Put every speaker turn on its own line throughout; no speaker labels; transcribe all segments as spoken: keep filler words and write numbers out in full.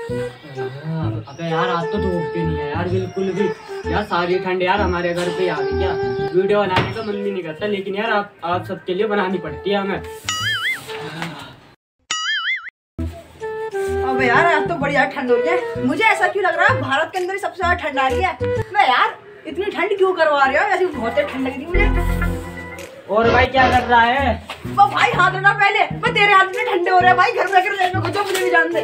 अबे यार आज तो धूप भी नहीं है यार बिल्कुल भी। यार सारी ठंड यार हमारे घर पे आ गई। क्या वीडियो बनाने का मन भी नहीं करता, लेकिन यार आप आप सबके लिए बनानी पड़ती है हमें।
अबे यार आज तो बढ़िया ठंड हो रही है। मुझे ऐसा क्यों लग रहा है भारत के अंदर ही सबसे ज्यादा ठंड आ रही है। मैं यार इतनी ठंड क्यों करवा रही हो? ऐसी बहुत ठंड लग रही मुझे।
और भाई क्या कर रहा है?
वो भाई हाथ रखना पहले। मैं तेरे हाथ में ठंडे हो रहे हैं भाई। घर में जाकर कुछ मुझे भी जान दे।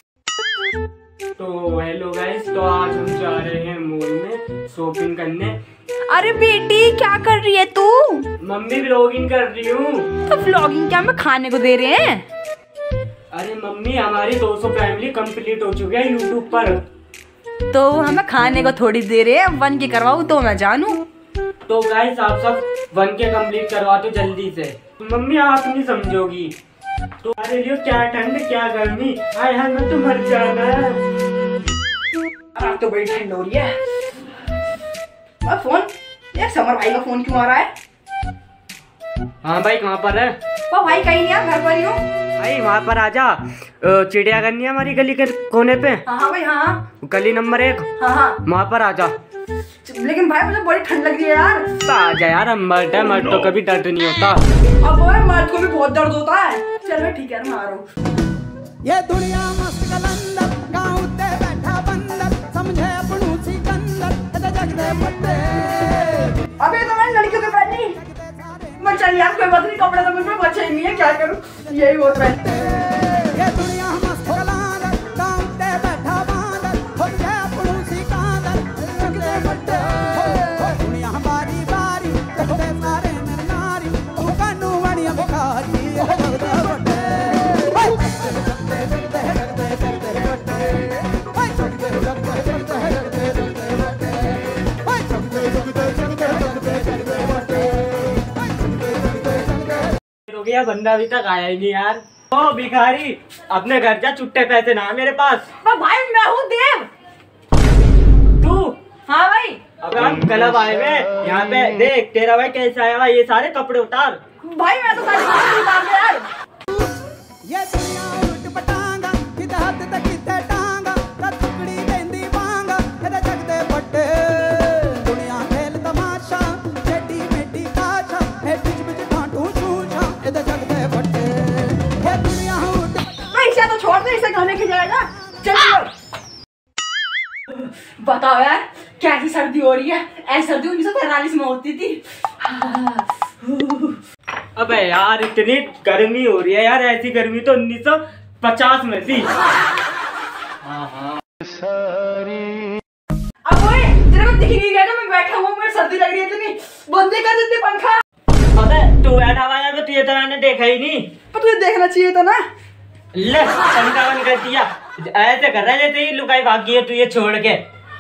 तो हेलो गाइस, तो आज हम जा रहे हैं मॉल में शॉपिंग करने।
अरे बेटी क्या कर रही है तू?
मम्मी व्लॉगिंग कर रही हूँ।
तो व्लॉगिंग क्या मैं खाने को दे रहे हैं?
अरे मम्मी हमारी दो सौ फैमिली कंप्लीट हो चुकी है यूट्यूब पर।
तो हमें खाने को थोड़ी दे रहे हैं। वन के करवाऊँ तो मैं जानू।
तो गाइस आप सब वन के कंप्लीट करवा दो जल्दी से। मम्मी आप नहीं समझोगी। तुम्हारे लिए क्या ठंड क्या गर्मी, हाय हाय मैं तो मर जाना।
आज तो बड़ी ठंड हो रही है। और फोन ये समर भाई का फोन क्यों आ रहा है?
हाँ भाई कहाँ पर है?
वो भाई कहीं नहीं है, घर पर ही हूँ।
भाई वहाँ पर आजा, चिड़िया करनी है हमारी गली के कोने पे।
हाँ हाँ भाई हाँ
गली नंबर एक।
हाँ हाँ
वहाँ पर आजा।
लेकिन भाई मुझे बड़ी ठंड लग रही है यार।
तो आजा यार, हम मर्द है, मर्द तो कभी दर्द नहीं होता।
अब वो मर्द को भी बहुत दर्द होता है। चलो ठीक है मैं आ रहा हूँ।
ये दुनिया मस्त कलंदर गाँव ते बैठा बंदर समझे अपनू सिकंदर ते जग दे पट्टे।
अबे तो मैं लड़कियों के बैठ नहीं। मैं चल यार कोई बात नहीं, कपड़े तो मुझ में बचे ही नहीं है, क्या करूँ यही होता है।
ये दुनिया मस्त कलंदर गाँव ते बैठा बंदर समझे अपनू सिकंदर जग दे पट्टे। दुनिया बारी बारी ते सारे मेरे नारी तू कानू वाणी बुखारी जग दे पट्टे।
गया बंदा अभी तक आया ही नहीं यार। ओ भिखारी अपने घर जा, छुट्टे पैसे ना मेरे पास।
भाई मैं हूँ देव।
तू?
हाँ भाई।
अब हम क्लब आए हुए यहाँ पे, देख तेरा भाई कैसा आया हुआ। ये सारे कपड़े उतार।
भाई मैं तो सारे कपड़े उतार दे यार।
ये दुनिया उल्ट पटांगा किते हद तक किते टांगा ता टुकड़ी देंदी बांगा ते जग दे पट्टे। दुनिया खेल तमाशा जेडी मेडी काशा ए बिच बिच ढांटू छूछा ए जग दे पट्टे। ये दुनिया उल्ट
भाई इसे तो छोड़ दे, इसे खाने की जाएगा। चल बताओ यार कैसी सर्दी हो रही है? ऐसी सर्दी उन्नीस सौ तैतालीस में होती थी।
अबे यार इतनी गर्मी हो रही है यार, ऐसी गर्मी तो उन्नीस सौ पचास में थी।
अब ओए तेरे को दिख नहीं रहा था मैं बैठा हुआ, मुझे सर्दी लग रही है इतनी। बंद कर देते पंखा।
अबे तू बैठा हुआ है तो तुझे तो मैंने देखा ही नहीं।
पर तुझे देखना चाहिए था ना।
ले पंखा बंद कर दिया। ऐसे कर रहा है जैसे ही लुकाई भागी है तू ये छोड़ के।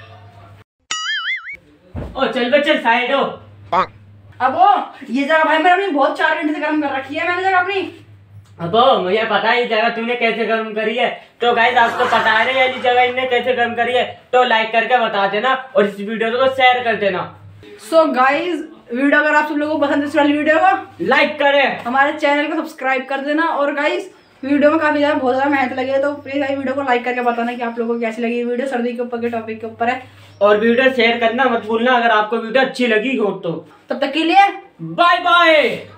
ओ चल बच्चे साइड हो।
अब वो ये जगह भाई मैंने अपनी बहुत चार घंटे से गर्म कर रखी है मैंने जगह अपनी।
अब मुझे पता है ये जगह तूने कैसे गर्म करी है। तो गाइस आपको पता है ना ये जगह इनने कैसे गर्म करी है, तो लाइक करके बता देना और इस वीडियो को शेयर कर देना।
सो गाइस वीडियो अगर आप सब लोगों को पसंद है इस वाली वीडियो को
लाइक करें,
हमारे चैनल को सब्सक्राइब कर देना। और गाइस वीडियो में काफी ज्यादा बहुत ज्यादा मेहनत लगी है, तो प्लीज भाई वीडियो को लाइक करके बताना कि आप लोगों को कैसी लगी वीडियो। सर्दी के ऊपर के टॉपिक के ऊपर है।
और वीडियो शेयर करना मत भूलना अगर आपको वीडियो अच्छी लगी हो तो।
तब तक के लिए
बाय बाय।